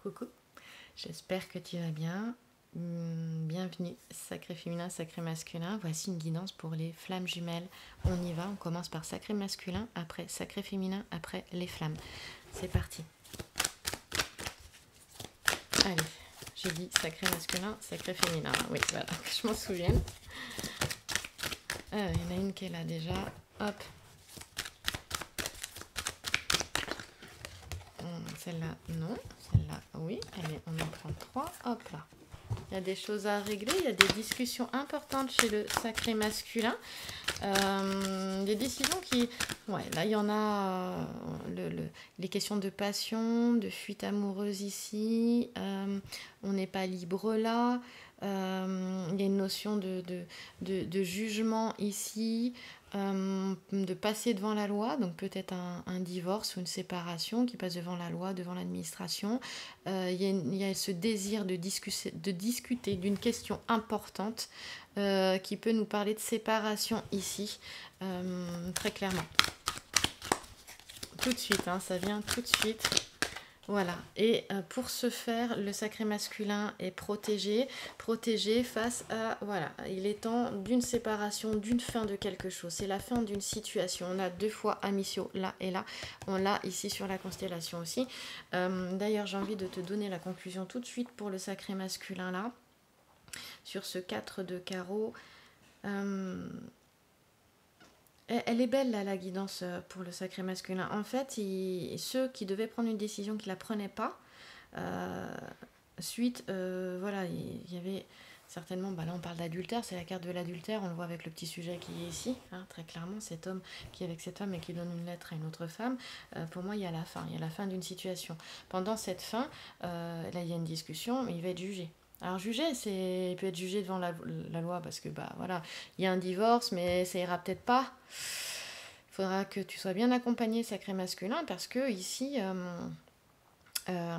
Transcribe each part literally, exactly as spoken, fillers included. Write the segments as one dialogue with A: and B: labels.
A: Coucou, j'espère que tu vas bien. Bienvenue, sacré féminin, sacré masculin. Voici une guidance pour les flammes jumelles. On y va, on commence par sacré masculin, après sacré féminin, après les flammes. C'est parti. Allez, j'ai dit sacré masculin, sacré féminin. Oui, voilà, que je m'en souvienne. Ah, il y en a une qui est là déjà. Hop. Celle-là, non. Celle-là, oui. Allez, on en prend trois. Hop là. Il y a des choses à régler. Il y a des discussions importantes chez le sacré masculin. Euh, des décisions qui... Ouais, là, il y en a... Euh, le, le, les questions de passion, de fuite amoureuse ici. Euh, on n'est pas libre là. Euh, il y a une notion de, de, de, de jugement ici. Euh, de passer devant la loi, donc peut-être un, un divorce ou une séparation qui passe devant la loi, devant l'administration. Euh, il y a une, il y a ce désir de discuter, de discuter d'une question importante euh, qui peut nous parler de séparation ici, euh, très clairement. Tout de suite, hein, ça vient tout de suite. Voilà, et euh, pour ce faire, le sacré masculin est protégé, protégé face à, voilà, il est temps d'une séparation, d'une fin de quelque chose, c'est la fin d'une situation. On a deux fois Amicio, là et là, on l'a ici sur la constellation aussi. Euh, D'ailleurs, j'ai envie de te donner la conclusion tout de suite pour le sacré masculin là, sur ce quatre de carreau. Euh, Elle est belle là, la guidance pour le sacré masculin. En fait, il, ceux qui devaient prendre une décision qui ne la prenaient pas, euh, suite, euh, voilà, il, il y avait certainement, bah là on parle d'adultère, c'est la carte de l'adultère, on le voit avec le petit sujet qui est ici, hein, très clairement, cet homme qui est avec cette femme et qui donne une lettre à une autre femme, euh, pour moi il y a la fin, il y a la fin d'une situation. Pendant cette fin, euh, là il y a une discussion, mais il va être jugé. Alors juger, c'est il peut être jugé devant la, la loi parce que bah voilà, il y a un divorce, mais ça ira peut-être pas. Il faudra que tu sois bien accompagné, sacré masculin, parce que ici, euh, euh,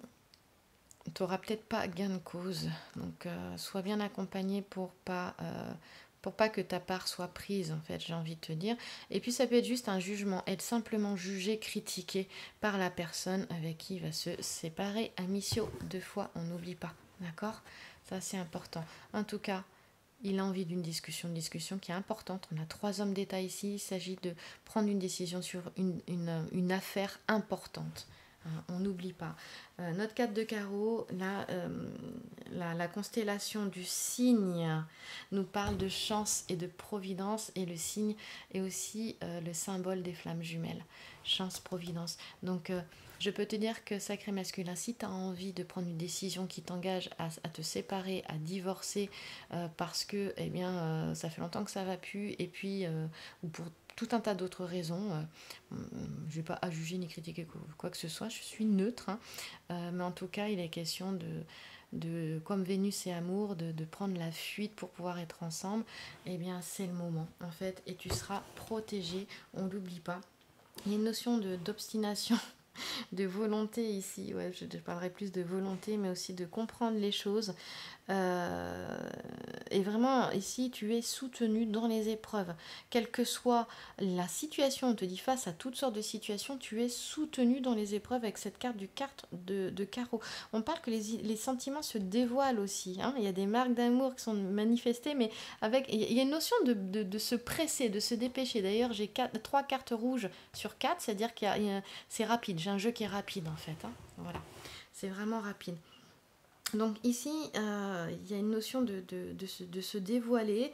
A: tu n'auras peut-être pas gain de cause. Donc euh, sois bien accompagné pour pas euh, pour pas que ta part soit prise, en fait, j'ai envie de te dire. Et puis ça peut être juste un jugement, être simplement jugé, critiqué par la personne avec qui il va se séparer. Amicio, deux fois, on n'oublie pas. D'accord? Ça, c'est important. En tout cas, il a envie d'une discussion, une discussion qui est importante. On a trois hommes d'État ici. Il s'agit de prendre une décision sur une, une, une affaire importante. Hein, on n'oublie pas. Euh, notre quatre de carreau, là, euh, la, la constellation du cygne nous parle de chance et de providence. Et le cygne est aussi euh, le symbole des flammes jumelles. Chance, providence. Donc... Euh, Je peux te dire que sacré masculin, si tu as envie de prendre une décision qui t'engage à, à te séparer, à divorcer, euh, parce que eh bien, euh, ça fait longtemps que ça va plus, et puis, euh, ou pour tout un tas d'autres raisons, euh, je ne vais pas à juger ni critiquer quoi que ce soit, je suis neutre, hein, euh, mais en tout cas, il est question de, de comme Vénus et Amour, de, de prendre la fuite pour pouvoir être ensemble. Eh bien, c'est le moment, en fait, et tu seras protégé, on ne l'oublie pas. Il y a une notion de, d'obstination, de volonté ici, ouais, je, je parlerai plus de volonté, mais aussi de comprendre les choses. Euh, et vraiment, ici, tu es soutenu dans les épreuves. Quelle que soit la situation, on te dit face à toutes sortes de situations, tu es soutenu dans les épreuves avec cette carte du carte de, de carreau. On parle que les, les sentiments se dévoilent aussi. Hein. Il y a des marques d'amour qui sont manifestées, mais avec, il y a une notion de, de, de se presser, de se dépêcher. D'ailleurs, j'ai quatre, trois cartes rouges sur quatre, c'est-à-dire qu'il y a, il y a, c'est rapide. J'ai un jeu qui est rapide, en fait. Hein. Voilà, c'est vraiment rapide. Donc ici, euh, il y a une notion de, de, de, se, de se dévoiler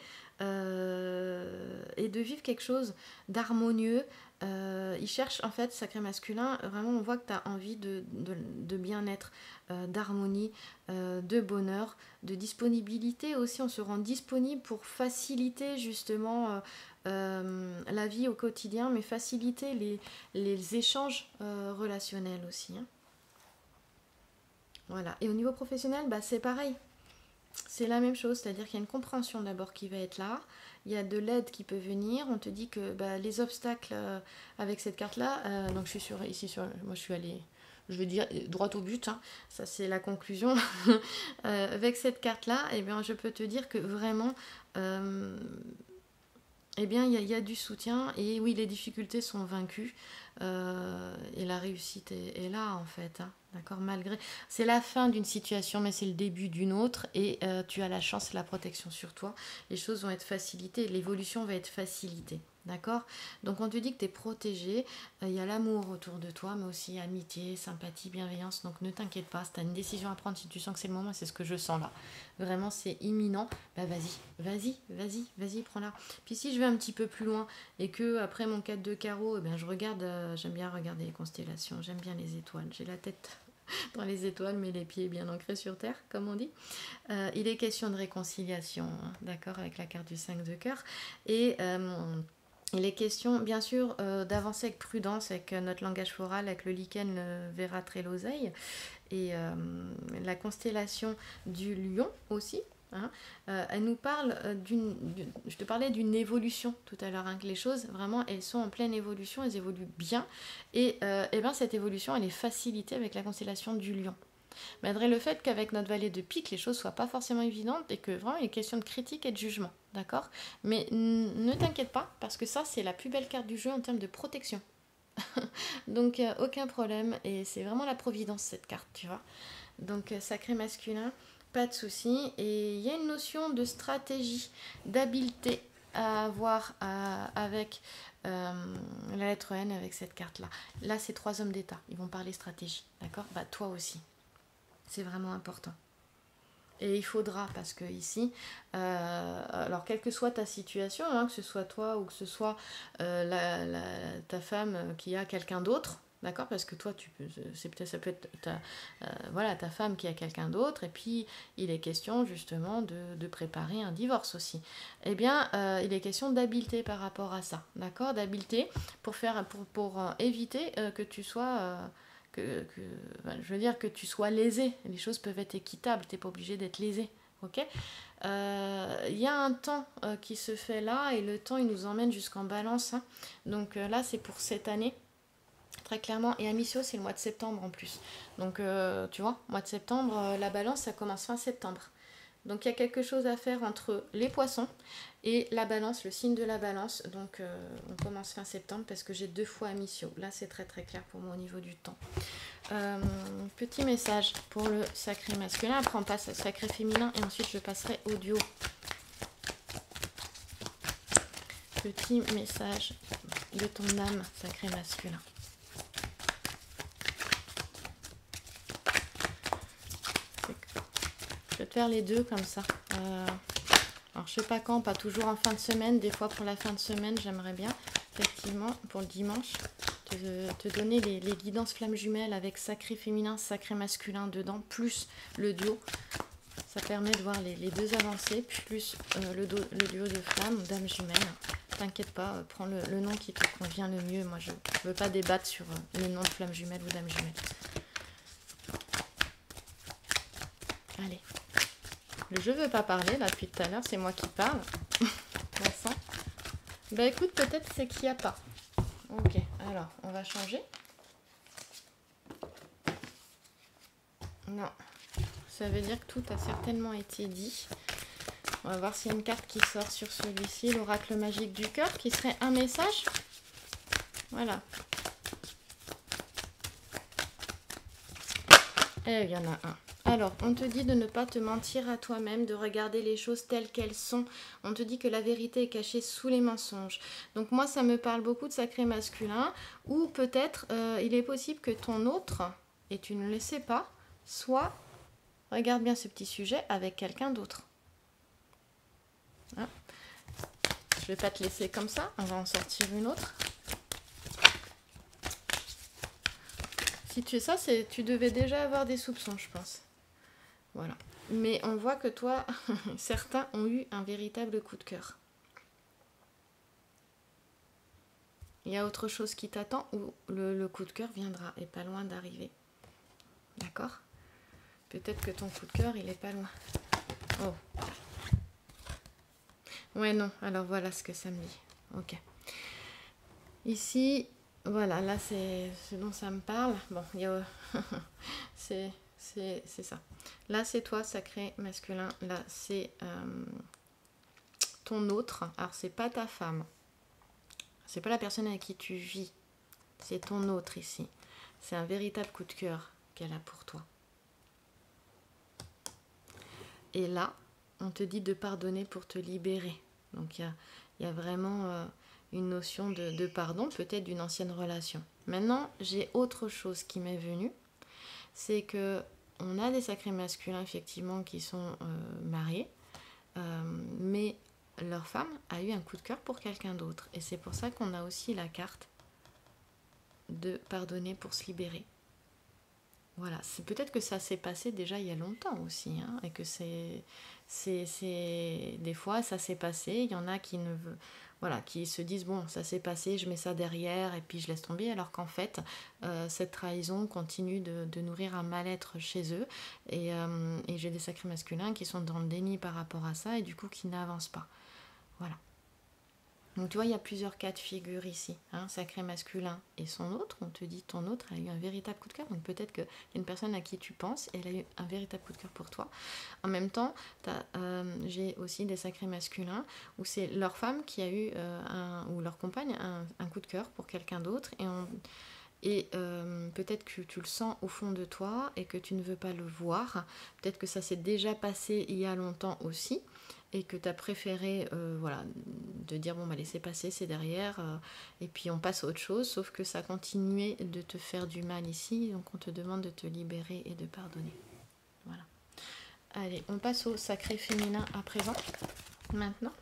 A: euh, et de vivre quelque chose d'harmonieux. Euh, il cherche en fait, sacré masculin, vraiment on voit que tu as envie de, de, de bien-être, euh, d'harmonie, euh, de bonheur, de disponibilité aussi. On se rend disponible pour faciliter justement euh, euh, la vie au quotidien, mais faciliter les, les échanges euh, relationnels aussi. Hein. Voilà. Et au niveau professionnel, bah, c'est pareil. C'est la même chose, c'est-à-dire qu'il y a une compréhension d'abord qui va être là, il y a de l'aide qui peut venir, on te dit que bah, les obstacles euh, avec cette carte-là, euh, donc je suis sur, ici sur, moi je suis allée, je veux dire droit au but, hein, ça c'est la conclusion, euh, avec cette carte-là, eh bien, je peux te dire que vraiment, euh, eh bien il y, y a du soutien, et oui les difficultés sont vaincues, euh, et la réussite est, est là en fait, hein, d'accord, malgré, c'est la fin d'une situation mais c'est le début d'une autre, et euh, tu as la chance et la protection sur toi, les choses vont être facilitées, l'évolution va être facilitée. D'accord? Donc on te dit que tu es protégé, il euh, y a l'amour autour de toi, mais aussi amitié, sympathie, bienveillance. Donc ne t'inquiète pas, si tu as une décision à prendre, si tu sens que c'est le moment, c'est ce que je sens là. Vraiment c'est imminent, bah vas-y, vas-y, vas-y, vas-y, prends-la. Puis si je vais un petit peu plus loin et que après mon quatre de carreau, eh bien, je regarde, euh, j'aime bien regarder les constellations, j'aime bien les étoiles, j'ai la tête dans les étoiles, mais les pieds bien ancrés sur terre, comme on dit. Euh, il est question de réconciliation, hein, d'accord, avec la carte du cinq de cœur. Et... Euh, il est question, bien sûr, euh, d'avancer avec prudence, avec euh, notre langage floral, avec le lichen, le verâtre et l'oseille. Et euh, la constellation du lion aussi. Hein, euh, elle nous parle euh, d'une... Je te parlais d'une évolution tout à l'heure, hein, que les choses, vraiment, elles sont en pleine évolution, elles évoluent bien. Et, euh, et bien, cette évolution, elle est facilitée avec la constellation du lion. Malgré le fait qu'avec notre valet de pique, les choses soient pas forcément évidentes et que vraiment il est question de critique et de jugement, d'accord? Mais ne t'inquiète pas, parce que ça, c'est la plus belle carte du jeu en termes de protection. Donc, euh, aucun problème, et c'est vraiment la providence, cette carte, tu vois. Donc, euh, sacré masculin, pas de souci. Et il y a une notion de stratégie, d'habileté à avoir euh, avec euh, la lettre N, avec cette carte-là. Là, c'est trois hommes d'État, ils vont parler stratégie, d'accord? Bah, toi aussi. C'est vraiment important. Et il faudra, parce que ici, euh, alors quelle que soit ta situation, hein, que ce soit toi ou que ce soit euh, la, la, ta femme qui a quelqu'un d'autre, d'accord, parce que toi, tu peux, c'est peut-être, ça peut être ta, euh, voilà, ta femme qui a quelqu'un d'autre, et puis il est question justement de, de préparer un divorce aussi. Eh bien, euh, il est question d'habileté par rapport à ça, d'accord, d'habileté pour, faire, pour, pour euh, éviter euh, que tu sois... Euh, Que, que, ben, je veux dire que tu sois lésé, les choses peuvent être équitables, tu n'es pas obligé d'être lésé, ok? Euh, il y a un temps euh, qui se fait là, et le temps il nous emmène jusqu'en balance, hein. Donc euh, là c'est pour cette année, très clairement, et Amicio c'est le mois de septembre en plus, donc euh, tu vois, mois de septembre, euh, la balance ça commence fin septembre. Donc il y a quelque chose à faire entre les poissons et la balance, le signe de la balance. Donc euh, on commence fin septembre parce que j'ai deux fois Amicio. Là c'est très très clair pour moi au niveau du temps. Euh, petit message pour le sacré masculin. Après on passe au sacré féminin et ensuite je passerai au duo. Petit message de ton âme sacré masculin. Je vais te faire les deux comme ça. Euh, alors je sais pas quand, pas toujours en fin de semaine. Des fois pour la fin de semaine, j'aimerais bien, effectivement, pour le dimanche, te, te donner les, les guidances flammes jumelles avec sacré féminin, sacré masculin dedans, plus le duo. Ça permet de voir les, les deux avancées, plus euh, le, do, le duo de flammes, dame jumelle. T'inquiète pas, euh, prends le, le nom qui te convient le mieux. Moi, je ne veux pas débattre sur euh, le nom de flamme jumelle ou dame jumelle. Allez. Le je veux pas parler, là, depuis tout à l'heure, c'est moi qui parle. Vincent. Bah écoute, peut-être c'est qu'il n'y a pas. Ok, alors, on va changer. Non. Ça veut dire que tout a certainement été dit. On va voir s'il y a une carte qui sort sur celui-ci, l'oracle magique du cœur, qui serait un message. Voilà. Et il y en a un. Alors, on te dit de ne pas te mentir à toi-même, de regarder les choses telles qu'elles sont. On te dit que la vérité est cachée sous les mensonges. Donc moi, ça me parle beaucoup de sacré masculin, ou peut-être euh, il est possible que ton autre, et tu ne le sais pas, soit, regarde bien ce petit sujet, avec quelqu'un d'autre. Hein? Je ne vais pas te laisser comme ça, on va en sortir une autre. Si tu es ça, c'est tu devais déjà avoir des soupçons, je pense. Voilà. Mais on voit que toi, certains ont eu un véritable coup de cœur. Il y a autre chose qui t'attend ou le, le coup de cœur viendra et pas loin d'arriver. D'accord? Peut-être que ton coup de cœur, il est pas loin. Oh. Ouais, non. Alors voilà ce que ça me dit. Ok. Ici, voilà, là c'est ce dont ça me parle. Bon, il y a... c'est... C'est ça. Là, c'est toi, sacré masculin. Là, c'est euh, ton autre. Alors, c'est pas ta femme. C'est pas la personne avec qui tu vis. c'est ton autre ici. C'est un véritable coup de cœur qu'elle a pour toi. Et là, on te dit de pardonner pour te libérer. Donc il y a, y a vraiment euh, une notion de, de pardon, peut-être d'une ancienne relation. Maintenant, j'ai autre chose qui m'est venue. C'est que on a des sacrés masculins, effectivement, qui sont euh, mariés. Euh, mais leur femme a eu un coup de cœur pour quelqu'un d'autre. Et c'est pour ça qu'on a aussi la carte de pardonner pour se libérer. Voilà, c'est peut-être que ça s'est passé déjà il y a longtemps aussi, hein, et que c'est, c'est, c'est, des fois ça s'est passé, il y en a qui ne veulent, voilà, qui se disent bon ça s'est passé, je mets ça derrière et puis je laisse tomber, alors qu'en fait euh, cette trahison continue de, de nourrir un mal-être chez eux, et, euh, et j'ai des sacrés masculins qui sont dans le déni par rapport à ça et du coup qui n'avancent pas. Voilà. Donc tu vois, il y a plusieurs cas de figure ici, hein, sacré masculin et son autre. On te dit ton autre a eu un véritable coup de cœur, donc peut-être qu'il y a une personne à qui tu penses, elle a eu un véritable coup de cœur pour toi. En même temps, euh, j'ai aussi des sacrés masculins où c'est leur femme qui a eu, euh, un, ou leur compagne, un, un coup de cœur pour quelqu'un d'autre, et, on, et euh, peut-être que tu le sens au fond de toi et que tu ne veux pas le voir. Peut-être que ça s'est déjà passé il y a longtemps aussi, et que tu as préféré euh, voilà, de dire bon bah laissez passer, c'est derrière, euh, et puis on passe à autre chose, sauf que ça continuait de te faire du mal ici, donc on te demande de te libérer et de pardonner. Voilà. Allez, on passe au sacré féminin à présent, maintenant,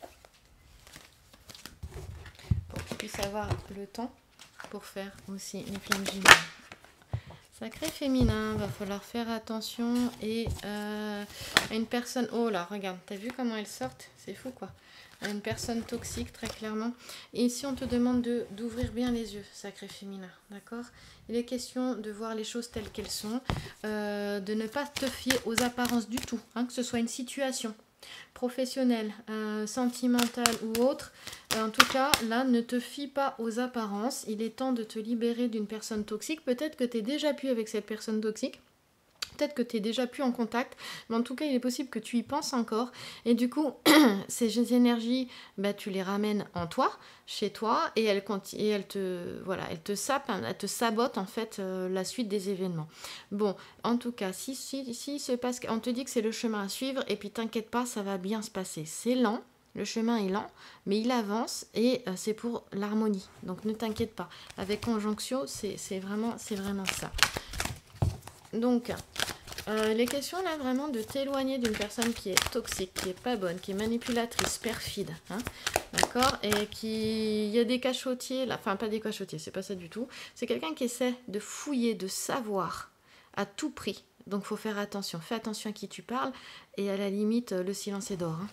A: pour que tu puisses avoir le temps pour faire aussi les flammes jumelles. Sacré féminin, va falloir faire attention et euh, à une personne... Oh là, regarde, t'as vu comment elles sortent? C'est fou quoi. À une personne toxique, très clairement. Et ici, on te demande de, d'ouvrir bien les yeux, sacré féminin, d'accord? Il est question de voir les choses telles qu'elles sont, euh, de ne pas te fier aux apparences du tout, hein, que ce soit une situation professionnelle, euh, sentimentale ou autre. En tout cas, là, ne te fie pas aux apparences. Il est temps de te libérer d'une personne toxique. Peut-être que tu es déjà plus avec cette personne toxique. Peut-être que tu es déjà plus en contact. Mais en tout cas, il est possible que tu y penses encore. Et du coup, ces énergies, bah, tu les ramènes en toi, chez toi. Et elles, et elles te, voilà, elles te sapent, elles te sabotent en fait euh, la suite des événements. Bon, en tout cas, si, si, si se passe, on te dit que c'est le chemin à suivre. Et puis t'inquiète pas, ça va bien se passer. C'est lent. Le chemin est lent, mais il avance et euh, c'est pour l'harmonie. Donc ne t'inquiète pas. Avec conjonction, c'est, c'est, vraiment, c'est vraiment ça. Donc, euh, les questions là, vraiment de t'éloigner d'une personne qui est toxique, qui est pas bonne, qui est manipulatrice, perfide, hein, d'accord, et qui, il y a des cachotiers, là, enfin pas des cachotiers, c'est pas ça du tout. C'est quelqu'un qui essaie de fouiller, de savoir à tout prix. Donc faut faire attention, fais attention à qui tu parles et à la limite le silence est d'or. Hein.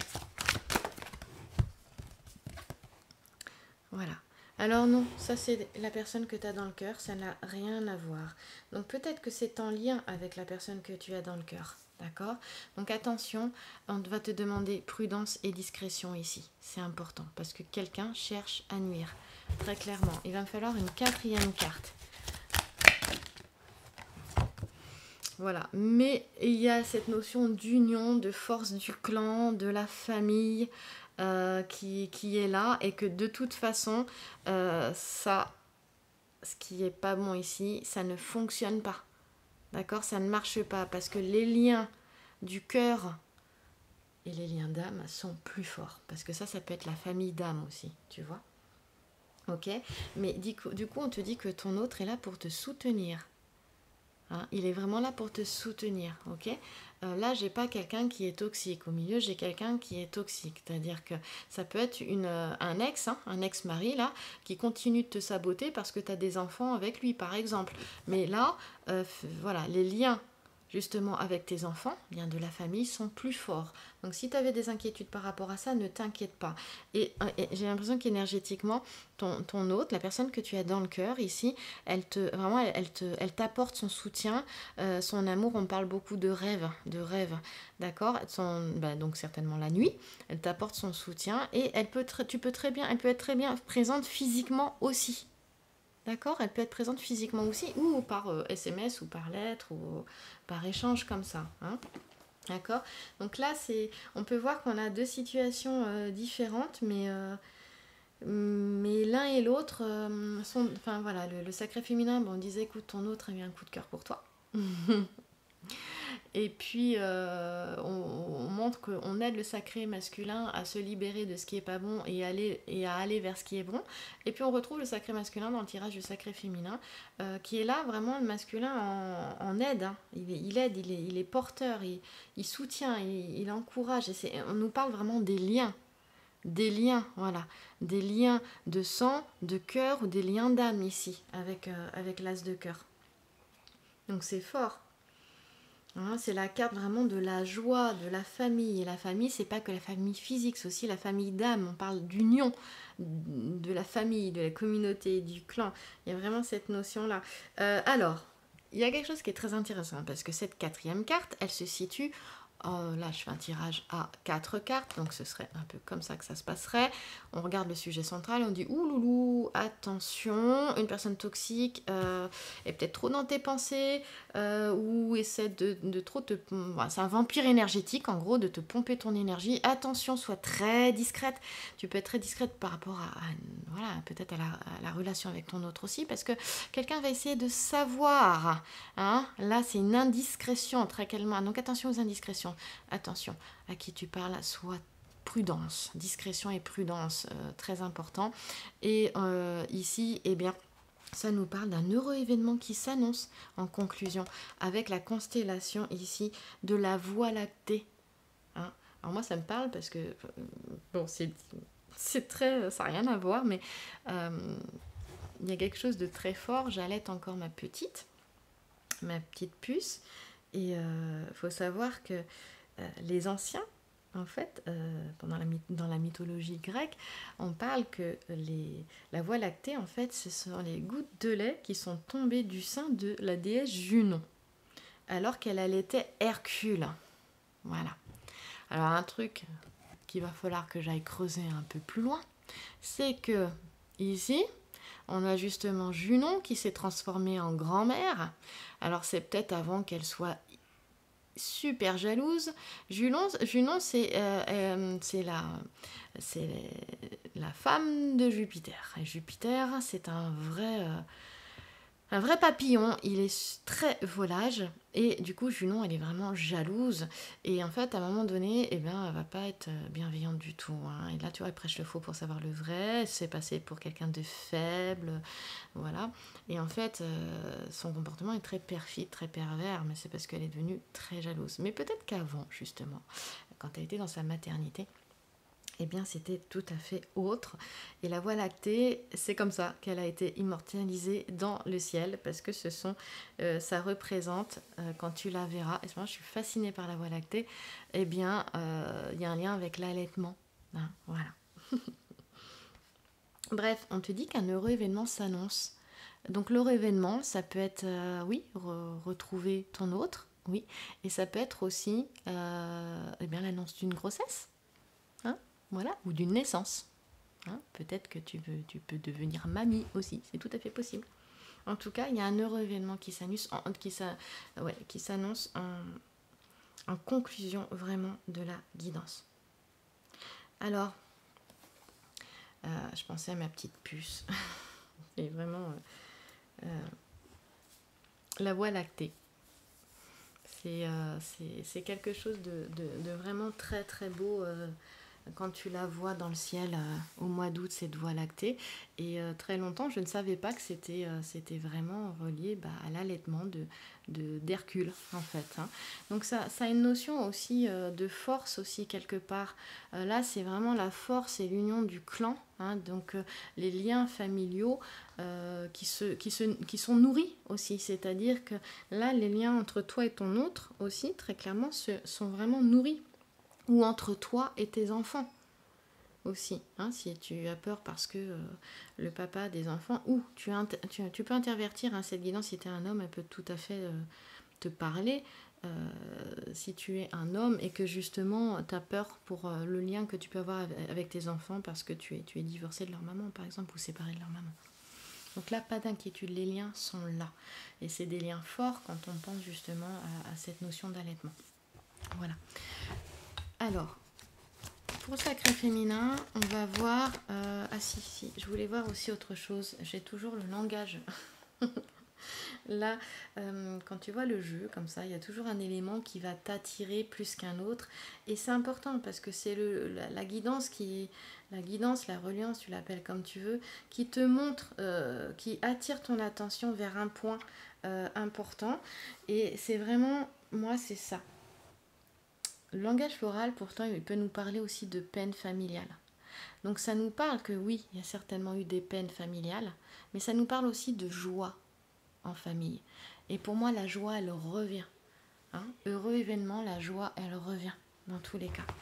A: Voilà. Alors non, ça c'est la personne que tu as dans le cœur, ça n'a rien à voir. Donc peut-être que c'est en lien avec la personne que tu as dans le cœur, d'accord? Donc attention, on va te demander prudence et discrétion ici, c'est important, parce que quelqu'un cherche à nuire, très clairement. Il va me falloir une quatrième carte. Voilà, mais il y a cette notion d'union, de force du clan, de la famille, Euh, qui, qui est là, et que de toute façon euh, ça, ce qui est pas bon ici, ça ne fonctionne pas, d'accord, ça ne marche pas, parce que les liens du cœur et les liens d'âme sont plus forts, parce que ça, ça peut être la famille d'âme aussi, tu vois, ok, mais du coup, du coup on te dit que ton autre est là pour te soutenir. Hein, il est vraiment là pour te soutenir, ok. euh, Là, j'ai pas quelqu'un qui est toxique. Au milieu, j'ai quelqu'un qui est toxique. C'est-à-dire que ça peut être une, euh, un ex, hein, un ex-mari, là, qui continue de te saboter parce que tu as des enfants avec lui, par exemple. Mais là, euh, voilà, les liens, justement, avec tes enfants, liens de la famille, sont plus forts. Donc, si tu avais des inquiétudes par rapport à ça, ne t'inquiète pas. Et, et j'ai l'impression qu'énergétiquement, ton, ton hôte, la personne que tu as dans le cœur, ici, elle te, vraiment, elle, elle, te, elle t'apporte son soutien, euh, son amour. On parle beaucoup de rêve, de rêve, d'accord, son, bah, donc certainement la nuit, elle t'apporte son soutien, et elle peut, tu peux très bien, elle peut être très bien présente physiquement aussi. D'accord, elle peut être présente physiquement aussi, ou par euh, S M S, ou par lettre, ou par échange comme ça. Hein. D'accord. Donc là, c'est, on peut voir qu'on a deux situations euh, différentes, mais euh, Mais l'un et l'autre euh, sont... Enfin voilà, le, le sacré féminin, bon, on disait, écoute, ton autre a eu un coup de cœur pour toi. Et puis, euh, on, on montre qu'on aide le sacré masculin à se libérer de ce qui est pas bon et, aller, et à aller vers ce qui est bon. Et puis, on retrouve le sacré masculin dans le tirage du sacré féminin, euh, qui est là vraiment le masculin en, en aide. Hein. Il, est, il aide, il est, il est porteur, il, il soutient, il, il encourage. Et c'est, on nous parle vraiment des liens. Des liens, voilà. Des liens de sang, de cœur ou des liens d'âme ici, avec, euh, avec l'as de cœur. Donc, c'est fort. Hein, c'est la carte vraiment de la joie, de la famille. Et la famille, c'est pas que la famille physique, c'est aussi la famille d'âme. On parle d'union, de la famille, de la communauté, du clan. Il y a vraiment cette notion-là. Euh, alors, il y a quelque chose qui est très intéressant, parce que cette quatrième carte, elle se situe... Oh, là, je fais un tirage à quatre cartes, donc ce serait un peu comme ça que ça se passerait. On regarde le sujet central et on dit « Ouh loulou, attention, une personne toxique euh, est peut-être trop dans tes pensées euh, ou essaie de, de trop te... Voilà, c'est un vampire énergétique, en gros, de te pomper ton énergie. Attention, sois très discrète. Tu peux être très discrète par rapport à, à voilà, peut-être à la, à la relation avec ton autre aussi, parce que quelqu'un va essayer de savoir. Hein. Là, c'est une indiscrétion, très calmement. Donc attention aux indiscrétions. Attention à qui tu parles, sois prudence, discrétion et prudence, euh, très important. Et euh, ici, eh bien, ça nous parle d'un heureux événement qui s'annonce en conclusion, avec la constellation ici de la Voie lactée. Hein. Alors moi, ça me parle parce que, euh, bon, c'est, c'est très, ça n'a rien à voir, mais euh, il y a quelque chose de très fort. J'allaite encore ma petite, ma petite puce. Et il euh, faut savoir que euh, les anciens, en fait, euh, pendant la, dans la mythologie grecque, on parle que les, la Voie lactée, en fait, ce sont les gouttes de lait qui sont tombées du sein de la déesse Junon, alors qu'elle allaitait Hercule. Voilà. Alors, un truc qu'il va falloir que j'aille creuser un peu plus loin, c'est que ici, on a justement Junon qui s'est transformée en grand-mère. Alors c'est peut-être avant qu'elle soit super jalouse. Junon, Junon c'est, euh, euh, c'est, la, c'est la femme de Jupiter. Et Jupiter, c'est un vrai... Euh, Un vrai papillon, il est très volage et du coup Junon elle est vraiment jalouse et en fait à un moment donné eh ben, elle va pas être bienveillante du tout hein. Et là tu vois elle prêche le faux pour savoir le vrai, elle s'est passée pour quelqu'un de faible, voilà, et en fait euh, son comportement est très perfide, très pervers, mais c'est parce qu'elle est devenue très jalouse. Mais peut-être qu'avant justement, quand elle était dans sa maternité, eh bien, c'était tout à fait autre. Et la Voie lactée, c'est comme ça qu'elle a été immortalisée dans le ciel, parce que ce sont, euh, ça représente, euh, quand tu la verras, et moi je suis fascinée par la Voie lactée, eh bien, il euh, y a un lien avec l'allaitement. Hein, voilà. Bref, on te dit qu'un heureux événement s'annonce. Donc l'heureux événement, ça peut être, euh, oui, re- retrouver ton autre, oui, et ça peut être aussi euh, eh bien, l'annonce d'une grossesse. Hein, voilà, ou d'une naissance. Hein, peut-être que tu, veux, tu peux devenir mamie aussi, c'est tout à fait possible. En tout cas, il y a un heureux événement qui s'annonce en, qui s'a, ouais, qui s'annonce en, en conclusion vraiment de la guidance. Alors, euh, je pensais à ma petite puce. Et vraiment, euh, euh, la Voie lactée. C'est, euh, c'est, c'est quelque chose de, de, de vraiment très très beau. Euh, quand tu la vois dans le ciel euh, au mois d'août, cette Voie lactée. Et euh, très longtemps, je ne savais pas que c'était, euh, c'était vraiment relié bah, à l'allaitement de, de, d'Hercule, en fait. Hein. Donc ça, ça a une notion aussi euh, de force, aussi, quelque part. Euh, là, c'est vraiment la force et l'union du clan. Hein, donc euh, les liens familiaux euh, qui, se, qui, se, qui sont nourris aussi. C'est-à-dire que là, les liens entre toi et ton autre aussi, très clairement, se, sont vraiment nourris. Ou entre toi et tes enfants aussi, hein, si tu as peur parce que euh, le papa des enfants, ou tu, inter- tu, tu peux intervertir hein, cette guidance, si tu es un homme, elle peut tout à fait euh, te parler, euh, si tu es un homme et que justement tu as peur pour euh, le lien que tu peux avoir avec tes enfants parce que tu es, tu es divorcé de leur maman par exemple, ou séparé de leur maman. Donc là, pas d'inquiétude, les liens sont là. Et c'est des liens forts quand on pense justement à, à cette notion d'allaitement. Voilà. Alors, pour le sacré féminin, on va voir... Euh, ah si, si, je voulais voir aussi autre chose. J'ai toujours le langage. Là, euh, quand tu vois le jeu comme ça, il y a toujours un élément qui va t'attirer plus qu'un autre. Et c'est important parce que c'est le, la, la guidance, qui, la guidance, la reliance, tu l'appelles comme tu veux, qui te montre, euh, qui attire ton attention vers un point euh, important. Et c'est vraiment, moi, c'est ça. Le langage floral, pourtant, il peut nous parler aussi de peine familiale. Donc ça nous parle que oui, il y a certainement eu des peines familiales, mais ça nous parle aussi de joie en famille. Et pour moi, la joie, elle revient. Hein, heureux événement, la joie, elle revient dans tous les cas.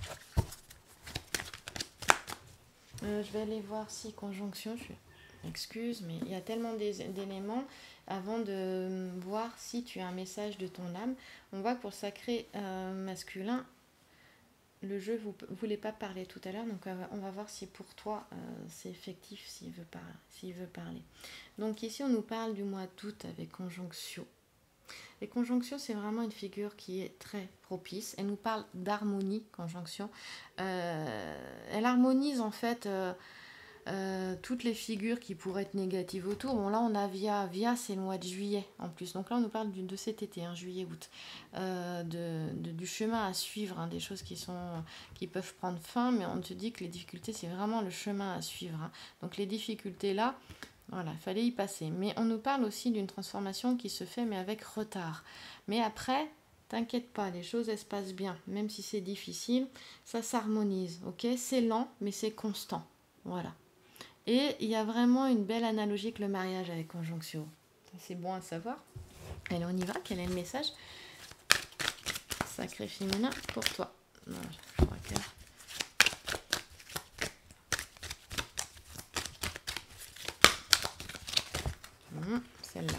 A: Euh, je vais aller voir si conjonction, je m'excuse, mais il y a tellement d'éléments. Avant de voir si tu as un message de ton âme, on voit que pour le sacré euh, masculin, le jeu ne voulait pas parler tout à l'heure, donc on va voir si pour toi euh, c'est effectif, s'il veut, par, s'il veut parler. Donc ici on nous parle du mois d'août avec conjonction. Les conjonctions, c'est vraiment une figure qui est très propice. Elle nous parle d'harmonie, conjonction. Euh, elle harmonise en fait euh, euh, toutes les figures qui pourraient être négatives autour. Bon là on a Via, Via c'est le mois de juillet en plus. Donc là on nous parle de, de cet été, hein, juillet-août, euh, de, de, du chemin à suivre, hein, des choses qui, sont, qui peuvent prendre fin, mais on te dit que les difficultés c'est vraiment le chemin à suivre. Hein. Donc les difficultés là, voilà, il fallait y passer. Mais on nous parle aussi d'une transformation qui se fait mais avec retard. Mais après, t'inquiète pas, les choses elles se passent bien. Même si c'est difficile, ça s'harmonise. Ok, c'est lent mais c'est constant. Voilà. Et il y a vraiment une belle analogie avec le mariage avec conjonction. C'est bon à savoir. Allez, on y va. Quel est le message sacré féminin pour toi? Non, je crois que... Mmh, celle-là.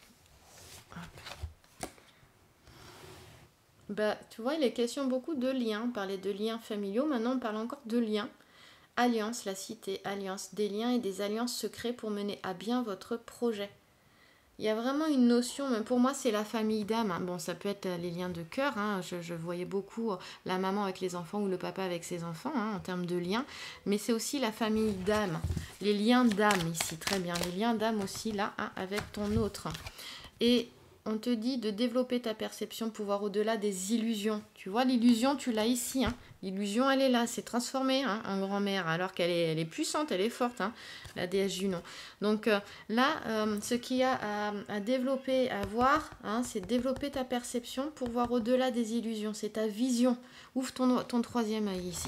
A: Bah, tu vois, il est question beaucoup de liens. On parlait de liens familiaux. Maintenant, on parle encore de liens. Alliance, la cité, alliance, des liens et des alliances secrets pour mener à bien votre projet. Il y a vraiment une notion, même pour moi c'est la famille d'âme, hein. Bon ça peut être les liens de cœur, hein. je, je voyais beaucoup la maman avec les enfants ou le papa avec ses enfants, hein, en termes de liens, mais c'est aussi la famille d'âme, les liens d'âme ici, très bien, les liens d'âme aussi là, hein, avec ton autre. Et on te dit de développer ta perception pour voir au-delà des illusions. Tu vois, l'illusion, tu l'as ici. Hein. L'illusion, elle est là, c'est transformé hein, en grand-mère, alors qu'elle est, elle est puissante, elle est forte, hein, la déesse Junon. Donc euh, là, euh, ce qu'il y a à, à développer, à voir, hein, c'est développer ta perception pour voir au-delà des illusions. C'est ta vision. Ouvre ton, ton troisième œil ici.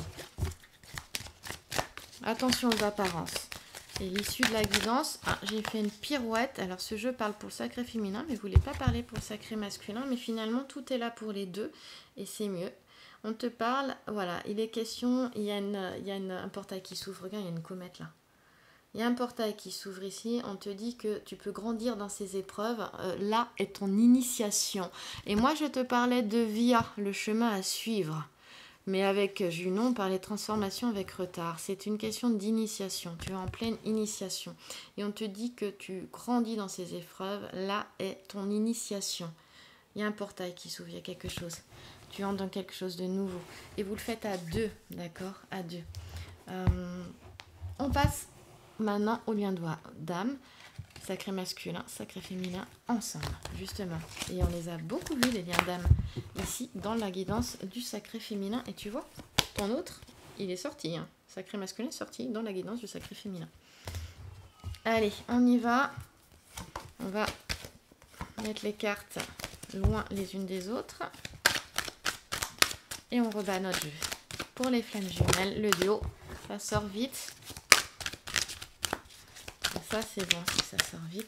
A: Attention aux apparences. Et l'issue de la guidance, ah, j'ai fait une pirouette. Alors ce jeu parle pour le sacré féminin, mais je ne voulais pas parler pour le sacré masculin. Mais finalement, tout est là pour les deux et c'est mieux. On te parle, voilà, il est question, il y a, une, il y a une, un portail qui s'ouvre. Regarde, il y a une comète là. Il y a un portail qui s'ouvre ici. On te dit que tu peux grandir dans ces épreuves. Euh, là est ton initiation. Et moi, je te parlais de via, le chemin à suivre. Mais avec Junon, on parlait de transformation avec retard. C'est une question d'initiation. Tu es en pleine initiation. Et on te dit que tu grandis dans ces épreuves. Là est ton initiation. Il y a un portail qui s'ouvre, il y a quelque chose. Tu entres dans quelque chose de nouveau. Et vous le faites à deux, d'accord? À deux. Euh, on passe maintenant au lien d'âme. Sacré masculin, sacré féminin, ensemble, justement. Et on les a beaucoup vus, les liens d'âme, ici, dans la guidance du sacré féminin. Et tu vois, ton autre, il est sorti. Hein. Sacré masculin est sorti dans la guidance du sacré féminin. Allez, on y va. On va mettre les cartes loin les unes des autres. Et on rebat notre jeu. Pour les flammes jumelles, le duo, ça sort vite. Ça c'est bon si ça sort vite.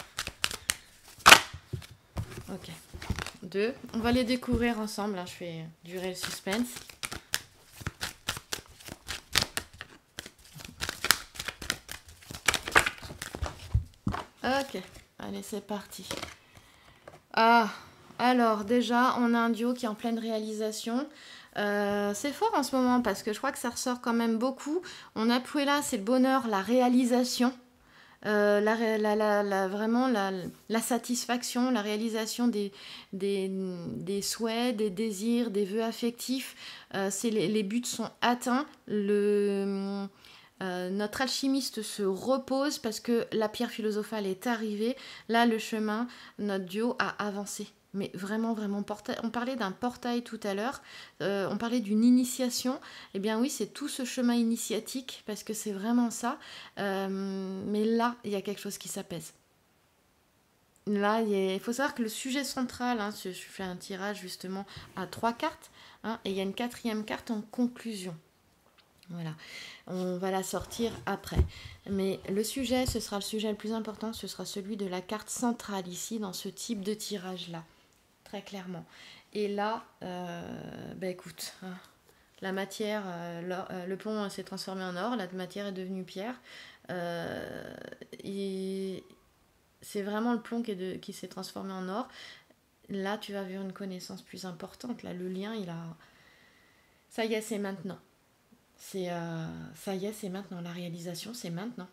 A: Ok. Deux. On va les découvrir ensemble. Hein. Je fais durer le suspense. Ok. Allez, c'est parti. Ah. Alors déjà, on a un duo qui est en pleine réalisation. Euh, c'est fort en ce moment parce que je crois que ça ressort quand même beaucoup. On a Puella, c'est le bonheur, la réalisation. euh, la, la, la, la, vraiment la, la satisfaction, la réalisation des, des, des souhaits, des désirs, des vœux affectifs. Euh, c'est les, les buts sont atteints. Le, euh, notre alchimiste se repose parce que la pierre philosophale est arrivée. Là, le chemin, notre duo a avancé. Mais vraiment, vraiment, portail. On parlait d'un portail tout à l'heure, euh, on parlait d'une initiation. Eh bien oui, c'est tout ce chemin initiatique, parce que c'est vraiment ça. Euh, mais là, il y a quelque chose qui s'apaise. Là, il faut savoir que le sujet central, hein, je fais un tirage justement à trois cartes, hein, et il y a une quatrième carte en conclusion. Voilà, on va la sortir après. Mais le sujet, ce sera le sujet le plus important, ce sera celui de la carte centrale ici, dans ce type de tirage-là. Très clairement. Et là, euh, bah écoute, hein, la matière, euh, euh, le plomb s'est transformé en or, la matière est devenue pierre. Euh, c'est vraiment le plomb qui, de, qui s'est transformé en or. Là, tu vas avoir une connaissance plus importante. Là, le lien, il a... Ça y est, c'est maintenant. C'est, euh, ça y est, c'est maintenant. La réalisation, c'est maintenant.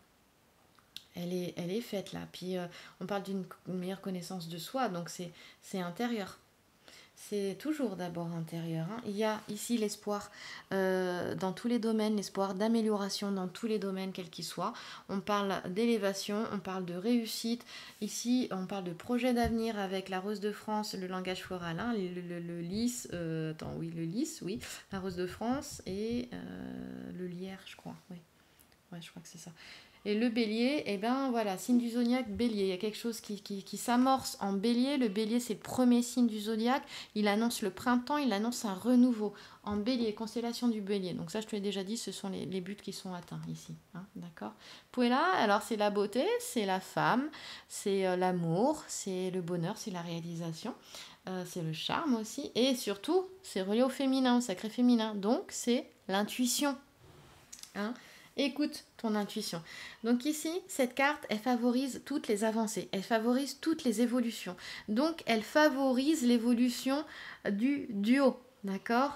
A: Elle est, elle est faite là. Puis euh, on parle d'une meilleure connaissance de soi, donc c'est, c'est intérieur. C'est toujours d'abord intérieur. Hein. Il y a ici l'espoir euh, dans tous les domaines, l'espoir d'amélioration dans tous les domaines, quels qu'ils soient. On parle d'élévation, on parle de réussite. Ici, on parle de projet d'avenir avec la Rose de France, le langage floral, hein, le, le, le lys, euh, attends, oui, le lys, oui, la Rose de France et euh, le lierre, je crois, oui. Ouais, je crois que c'est ça. Et le bélier, eh ben voilà, signe du zodiaque, bélier. Il y a quelque chose qui, qui, qui s'amorce en bélier. Le bélier, c'est le premier signe du zodiaque. Il annonce le printemps, il annonce un renouveau. En bélier, constellation du bélier. Donc ça, je te l'ai déjà dit, ce sont les, les buts qui sont atteints ici. Hein, d'accord. Puis là, alors c'est la beauté, c'est la femme, c'est euh, l'amour, c'est le bonheur, c'est la réalisation. Euh, c'est le charme aussi. Et surtout, c'est relié au féminin, au sacré féminin. Donc, c'est l'intuition. Hein. Écoute ton intuition. Donc ici, cette carte, elle favorise toutes les avancées, elle favorise toutes les évolutions. Donc, elle favorise l'évolution du duo, d'accord?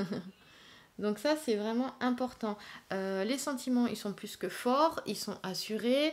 A: Donc ça, c'est vraiment important. Euh, les sentiments, ils sont plus que forts, ils sont assurés.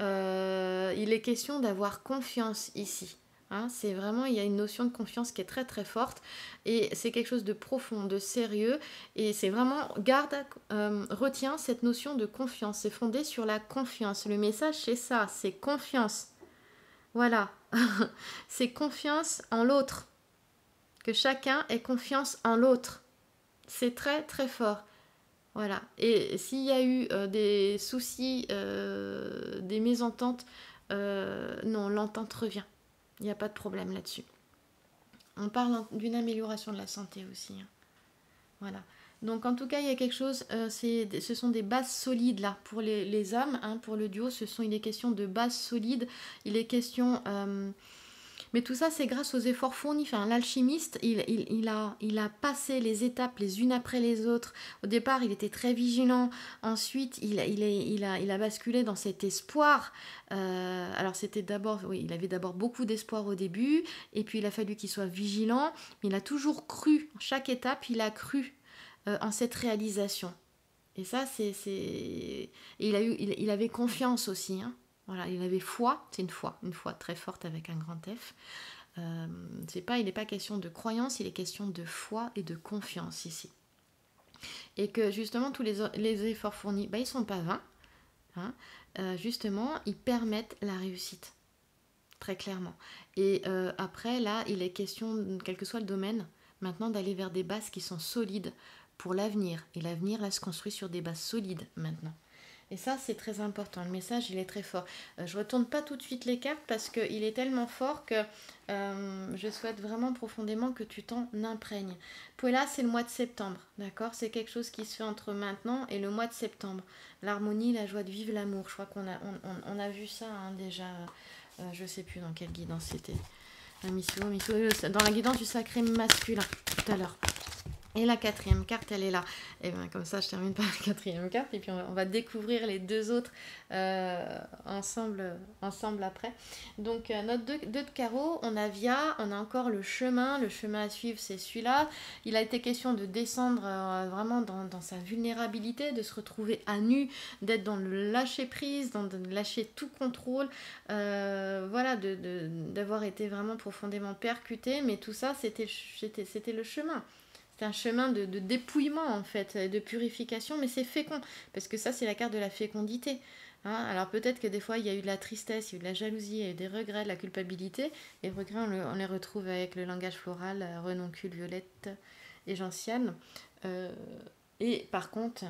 A: Euh, il est question d'avoir confiance ici. Hein, c'est vraiment, il y a une notion de confiance qui est très très forte et c'est quelque chose de profond, de sérieux et c'est vraiment, garde, euh, retiens cette notion de confiance, c'est fondé sur la confiance. Le message c'est ça, c'est confiance. Voilà, c'est confiance en l'autre, que chacun ait confiance en l'autre. C'est très très fort. Voilà, et s'il y a eu euh, des soucis, euh, des mésententes, euh, non, l'entente revient. Il n'y a pas de problème là-dessus. On parle d'une amélioration de la santé aussi. Hein. Voilà. Donc en tout cas, il y a quelque chose, euh, c'est, ce sont des bases solides là pour les, les hommes, hein, pour le duo, ce sont, il est question de bases solides, il est question... Euh, mais tout ça, c'est grâce aux efforts fournis. Enfin, l'alchimiste, il, il, il, a, il a passé les étapes les unes après les autres. Au départ, il était très vigilant. Ensuite, il, il, est, il, a, il a basculé dans cet espoir. Euh, alors, c'était d'abord... Oui, il avait d'abord beaucoup d'espoir au début. Et puis, il a fallu qu'il soit vigilant. Mais il a toujours cru. Chaque étape, il a cru euh, en cette réalisation. Et ça, c'est... c'est... Et il, a eu, il, il avait confiance aussi, hein. Voilà, il avait foi, c'est une foi, une foi très forte avec un grand F. Euh, c'est pas, il n'est pas question de croyance, il est question de foi et de confiance ici. Et que justement, tous les, les efforts fournis, bah, ils ne sont pas vains. Hein, euh, justement, ils permettent la réussite, très clairement. Et euh, après, là, il est question, quel que soit le domaine, maintenant d'aller vers des bases qui sont solides pour l'avenir. Et l'avenir, là, se construit sur des bases solides maintenant. Et ça, c'est très important. Le message, il est très fort. Euh, je ne retourne pas tout de suite les cartes parce qu'il est tellement fort que euh, je souhaite vraiment profondément que tu t'en imprègnes. Puis là, c'est le mois de septembre, d'accord? C'est quelque chose qui se fait entre maintenant et le mois de septembre. L'harmonie, la joie de vivre, l'amour. Je crois qu'on a, on, on, on a vu ça hein, déjà. Euh, je ne sais plus dans quelle guidance c'était. La mission, mission, dans la guidance du sacré masculin, tout à l'heure. Et la quatrième carte, elle est là. Et bien comme ça, je termine par la quatrième carte. Et puis on va, on va découvrir les deux autres euh, ensemble, ensemble après. Donc euh, notre deux, deux de carreau, on a Via, on a encore le chemin. Le chemin à suivre, c'est celui-là. Il a été question de descendre euh, vraiment dans, dans sa vulnérabilité, de se retrouver à nu, d'être dans le lâcher-prise, dans de lâcher tout contrôle. Euh, voilà, de, de, d'avoir été vraiment profondément percuté. Mais tout ça, c'était, c'était, c'était le chemin. C'est un chemin de, de dépouillement, en fait, de purification, mais c'est fécond, parce que ça, c'est la carte de la fécondité. Hein, alors peut-être que des fois, il y a eu de la tristesse, il y a eu de la jalousie, il y a eu des regrets, de la culpabilité, et les regrets, on, le, on les retrouve avec le langage floral, euh, renoncule, violette et gentiane. Euh, et par contre,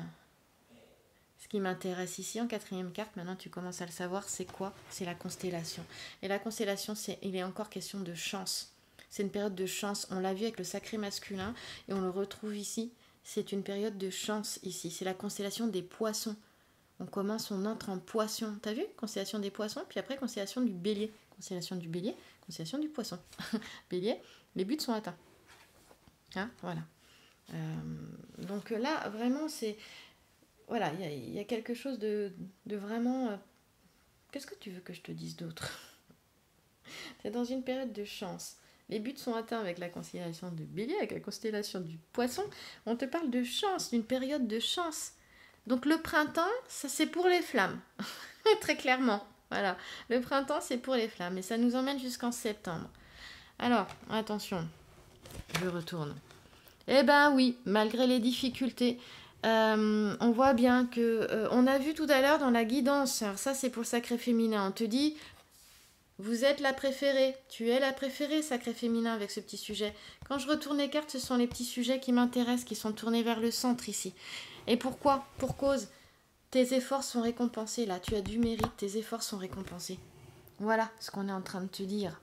A: ce qui m'intéresse ici, en quatrième carte, maintenant tu commences à le savoir, c'est quoi? C'est la constellation. Et la constellation, c'est, il est encore question de chance. C'est une période de chance. On l'a vu avec le sacré masculin et on le retrouve ici. C'est une période de chance ici. C'est la constellation des poissons. On commence, on entre en poisson. T'as vu? Constellation des poissons, puis après constellation du bélier. Constellation du bélier, constellation du poisson. Bélier, les buts sont atteints. Hein, voilà. Euh, donc là, vraiment, c'est... Voilà, il y a, y a quelque chose de, de vraiment... Euh, qu'est-ce que tu veux que je te dise d'autre? T'es dans une période de chance. Les buts sont atteints avec la constellation de Bélier, avec la constellation du Poisson. On te parle de chance, d'une période de chance. Donc le printemps, ça c'est pour les flammes. Très clairement. Voilà. Le printemps, c'est pour les flammes. Et ça nous emmène jusqu'en septembre. Alors, attention. Je retourne. Eh ben oui, malgré les difficultés, euh, on voit bien que... Euh, on a vu tout à l'heure dans la guidance, alors ça c'est pour le sacré féminin, on te dit... Vous êtes la préférée, tu es la préférée, sacré féminin, avec ce petit sujet. Quand je retourne les cartes, ce sont les petits sujets qui m'intéressent, qui sont tournés vers le centre ici. Et pourquoi? Pour cause, tes efforts sont récompensés, là, tu as du mérite, tes efforts sont récompensés. Voilà ce qu'on est en train de te dire.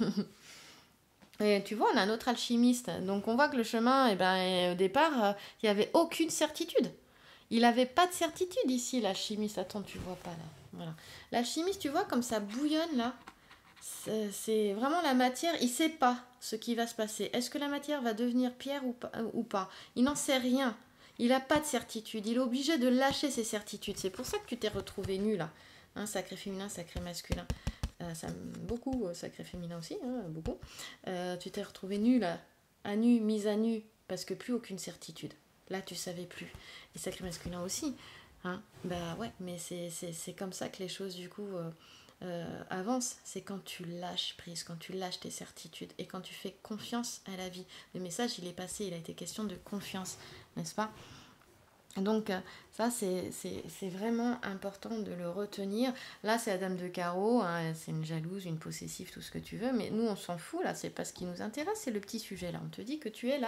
A: Et tu vois, on a un autre alchimiste, donc on voit que le chemin, eh ben, au départ, il euh, n'y avait aucune certitude. Il n'avait pas de certitude ici, l'alchimiste. Attends, tu vois pas là. Voilà. L'alchimiste, tu vois, comme ça bouillonne là. C'est vraiment la matière, il ne sait pas ce qui va se passer. Est-ce que la matière va devenir pierre ou pas, ou pas? Il n'en sait rien. Il n'a pas de certitude. Il est obligé de lâcher ses certitudes. C'est pour ça que tu t'es retrouvé nu là. Hein, sacré féminin, sacré masculin. Euh, ça, beaucoup, sacré féminin aussi, hein, beaucoup. Euh, tu t'es retrouvé nu là, à nu, mise à nu, parce que plus aucune certitude. Là, tu savais plus. Et sacré masculin aussi. Hein, bah ouais, mais c'est comme ça que les choses du coup... Euh, Euh, avance, c'est quand tu lâches prise, quand tu lâches tes certitudes et quand tu fais confiance à la vie. Le message, il est passé, il a été question de confiance, n'est-ce pas? Donc ça, c'est vraiment important de le retenir. Là, c'est la dame de carreau, hein, c'est une jalouse, une possessive, tout ce que tu veux, mais nous, on s'en fout, là, c'est pas ce qui nous intéresse, c'est le petit sujet, là. On te dit que tu es la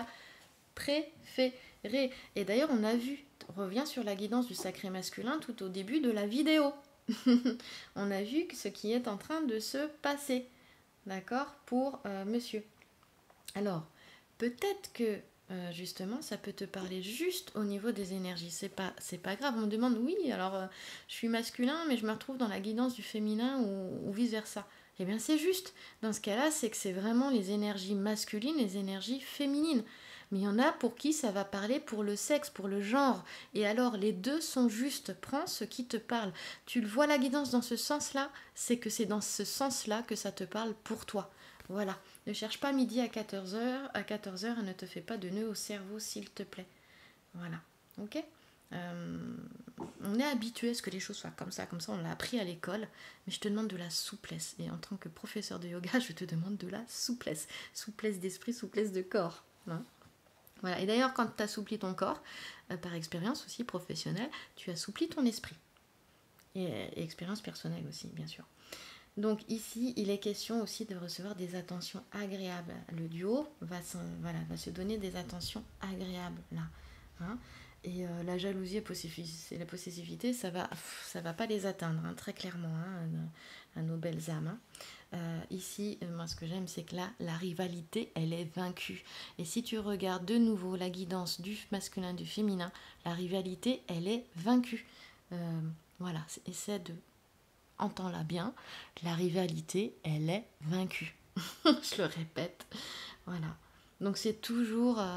A: préférée. Et d'ailleurs, on a vu, on revient sur la guidance du sacré masculin tout au début de la vidéo. On a vu ce qui est en train de se passer, d'accord, pour euh, monsieur. Alors, peut-être que euh, justement, ça peut te parler juste au niveau des énergies. C'est pas, c'est pas grave. On me demande, oui, alors euh, je suis masculin, mais je me retrouve dans la guidance du féminin ou, ou vice-versa. Eh bien, c'est juste. Dans ce cas-là, c'est que c'est vraiment les énergies masculines, les énergies féminines. Mais il y en a pour qui ça va parler pour le sexe, pour le genre. Et alors, les deux sont justes. Prends ce qui te parle. Tu le vois, la guidance dans ce sens-là, c'est que c'est dans ce sens-là que ça te parle pour toi. Voilà. Ne cherche pas midi à quatorze heures. À quatorze heures, et ne te fais pas de nœud au cerveau, s'il te plaît. Voilà. Ok ? Euh, on est habitué à ce que les choses soient comme ça, comme ça on l'a appris à l'école, mais je te demande de la souplesse. Et en tant que professeur de yoga, je te demande de la souplesse. Souplesse d'esprit, souplesse de corps. Hein ? Voilà. Et d'ailleurs, quand tu assouplis ton corps, euh, par expérience aussi professionnelle, tu assouplis ton esprit. Et, et expérience personnelle aussi, bien sûr. Donc ici, il est question aussi de recevoir des attentions agréables. Le duo va se, voilà, va se donner des attentions agréables, là. Hein. Et euh, la jalousie et la possessivité, ça va, ça va pas les atteindre, hein, très clairement, hein, à, à nos belles âmes. Hein. Euh, ici, moi ce que j'aime, c'est que là, la rivalité, elle est vaincue. Et si tu regardes de nouveau la guidance du masculin, du féminin, la rivalité, elle est vaincue. Euh, voilà, essaie de... Entends-la bien, la rivalité, elle est vaincue. Je le répète. Voilà. Donc c'est toujours... Euh,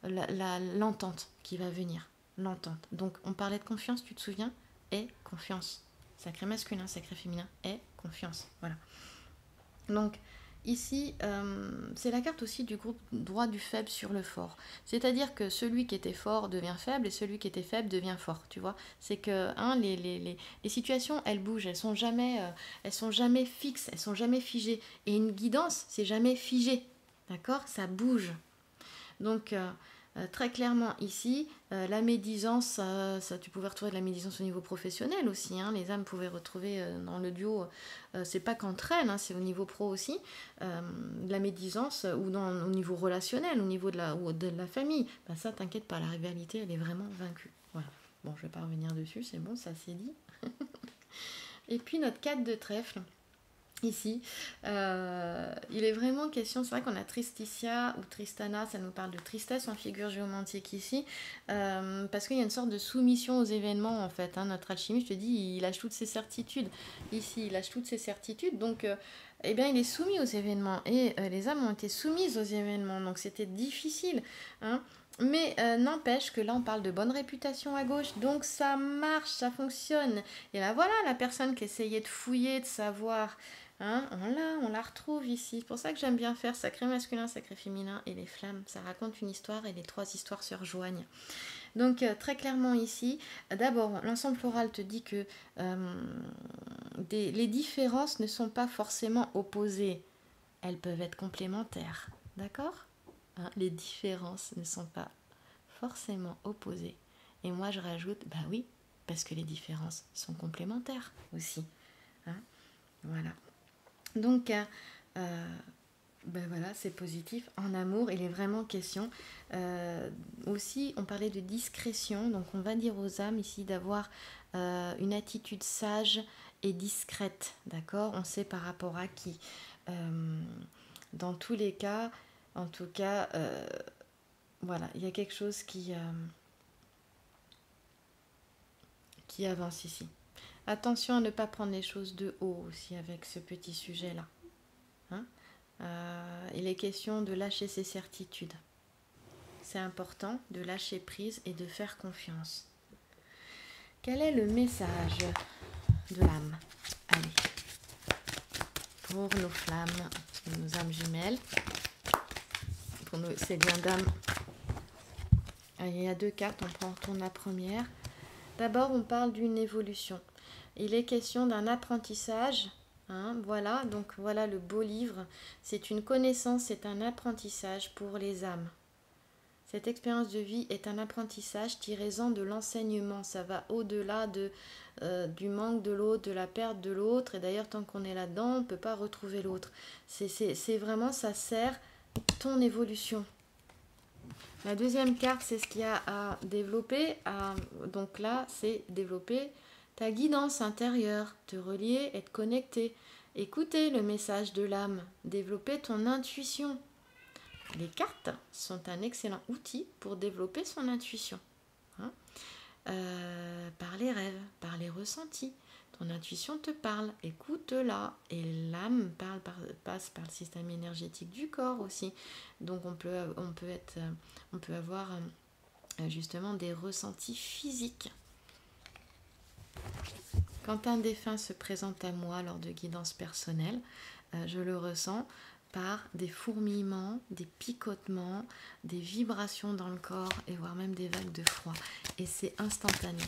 A: l'entente qui va venir. L'entente. Donc, on parlait de confiance, tu te souviens? Et confiance. Sacré masculin, sacré féminin. Et confiance. Voilà. Donc, ici, euh, c'est la carte aussi du groupe droit du faible sur le fort. C'est-à-dire que celui qui était fort devient faible et celui qui était faible devient fort, tu vois. C'est que hein, les, les, les, les situations, elles bougent, elles sont jamais, euh, elles sont jamais fixes, elles sont jamais figées. Et une guidance, c'est jamais figé, d'accord? Ça bouge. Donc, euh, euh, très clairement ici, euh, la médisance, euh, ça, tu pouvais retrouver de la médisance au niveau professionnel aussi, hein, les âmes pouvaient retrouver euh, dans le duo, euh, c'est pas qu'entre elles, hein, c'est au niveau pro aussi, euh, de la médisance ou dans, au niveau relationnel, au niveau de la, ou de la famille. Ben ça, t'inquiète pas, la rivalité, elle est vraiment vaincue. Voilà. Bon, je vais pas revenir dessus, c'est bon, ça c'est dit. Et puis notre quatre de trèfle. Ici, euh, il est vraiment question, c'est vrai qu'on a Tristitia ou Tristana, ça nous parle de tristesse en figure géomantique ici, euh, parce qu'il y a une sorte de soumission aux événements en fait, hein. Notre alchimiste, je te dis, il lâche toutes ses certitudes, ici il lâche toutes ses certitudes, donc euh, eh bien, il est soumis aux événements, et euh, les âmes ont été soumises aux événements, donc c'était difficile, hein. Mais euh, n'empêche que là on parle de bonne réputation à gauche, donc ça marche, ça fonctionne. Et là voilà la personne qui essayait de fouiller, de savoir, hein, on l'a, on la retrouve ici. C'est pour ça que j'aime bien faire sacré masculin, sacré féminin et les flammes. Ça raconte une histoire et les trois histoires se rejoignent. Donc euh, très clairement ici, d'abord l'ensemble floral te dit que euh, des, les différences ne sont pas forcément opposées. Elles peuvent être complémentaires, d'accord ? Hein, les différences ne sont pas forcément opposées. Et moi je rajoute, bah oui, parce que les différences sont complémentaires aussi. Hein, voilà. Donc, euh, euh, ben voilà, c'est positif. En amour, il est vraiment question. Euh, aussi, on parlait de discrétion. Donc, on va dire aux âmes ici d'avoir euh, une attitude sage et discrète. D'accord? On sait par rapport à qui. Euh, dans tous les cas, en tout cas, euh, voilà, il y a quelque chose qui, euh, qui avance ici. Attention à ne pas prendre les choses de haut aussi avec ce petit sujet-là. Hein? Euh, il est question de lâcher ses certitudes. C'est important de lâcher prise et de faire confiance. Quel est le message de l'âme? Allez, pour nos flammes, nos âmes jumelles, pour nos, ces liens d'âme. Il y a deux cartes, on prend, retourne la première. D'abord, on parle d'une évolution. Il est question d'un apprentissage. Hein, voilà, donc voilà le beau livre. C'est une connaissance, c'est un apprentissage pour les âmes. Cette expérience de vie est un apprentissage, tirez-en de l'enseignement. Ça va au-delà de, euh, du manque de l'autre, de la perte de l'autre. Et d'ailleurs, tant qu'on est là-dedans, on ne peut pas retrouver l'autre. C'est, c'est, c'est vraiment, ça sert ton évolution. La deuxième carte, c'est ce qu'il y a à développer. À, donc là, c'est développer ta guidance intérieure, te relier, être connecté. Écouter le message de l'âme, développer ton intuition. Les cartes sont un excellent outil pour développer son intuition. Hein, euh, par les rêves, par les ressentis. Ton intuition te parle, écoute-la. Et l'âme parle par, passe par le système énergétique du corps aussi. Donc on peut, on peut, être, on peut avoir justement des ressentis physiques. Quand un défunt se présente à moi lors de guidance personnelle, euh, je le ressens par des fourmillements, des picotements, des vibrations dans le corps et voire même des vagues de froid. Et c'est instantané.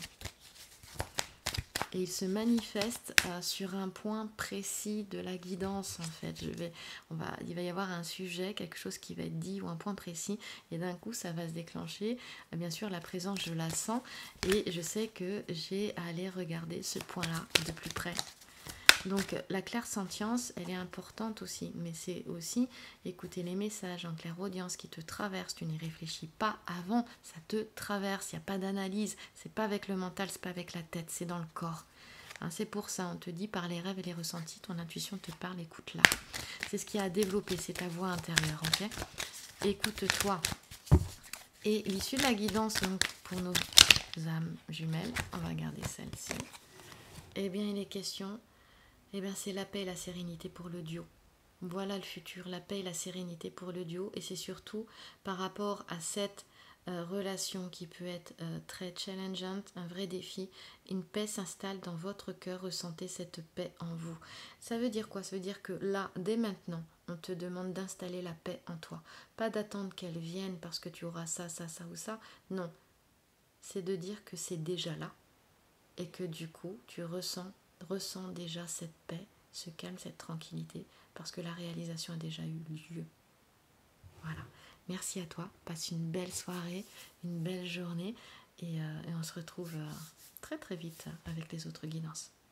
A: Et il se manifeste euh, sur un point précis de la guidance en fait. Je vais, on va, il va y avoir un sujet, quelque chose qui va être dit ou un point précis et d'un coup ça va se déclencher. Bien sûr la présence je la sens et je sais que j'ai à aller regarder ce point-là de plus près. Donc la clairsentience elle est importante aussi, mais c'est aussi écouter les messages en clairaudience qui te traversent. Tu n'y réfléchis pas avant, ça te traverse, il n'y a pas d'analyse, c'est pas avec le mental, c'est pas avec la tête, c'est dans le corps. Hein, c'est pour ça, on te dit par les rêves et les ressentis, ton intuition te parle, écoute-la. C'est ce qui a développé, c'est ta voix intérieure, ok? Écoute-toi. Et l'issue de la guidance donc, pour nos âmes jumelles, on va regarder celle-ci. Eh bien il est question... Eh bien, c'est la paix et la sérénité pour le duo. Voilà le futur, la paix et la sérénité pour le duo. Et c'est surtout par rapport à cette euh, relation qui peut être euh, très challengeante, un vrai défi, une paix s'installe dans votre cœur, ressentez cette paix en vous. Ça veut dire quoi? Ça veut dire que là, dès maintenant, on te demande d'installer la paix en toi. Pas d'attendre qu'elle vienne parce que tu auras ça, ça, ça ou ça. Non, c'est de dire que c'est déjà là et que du coup, tu ressens, ressens déjà cette paix, ce calme, cette tranquillité, parce que la réalisation a déjà eu lieu. Voilà. Merci à toi. Passe une belle soirée, une belle journée et, euh, et on se retrouve euh, très très vite avec les autres guidances.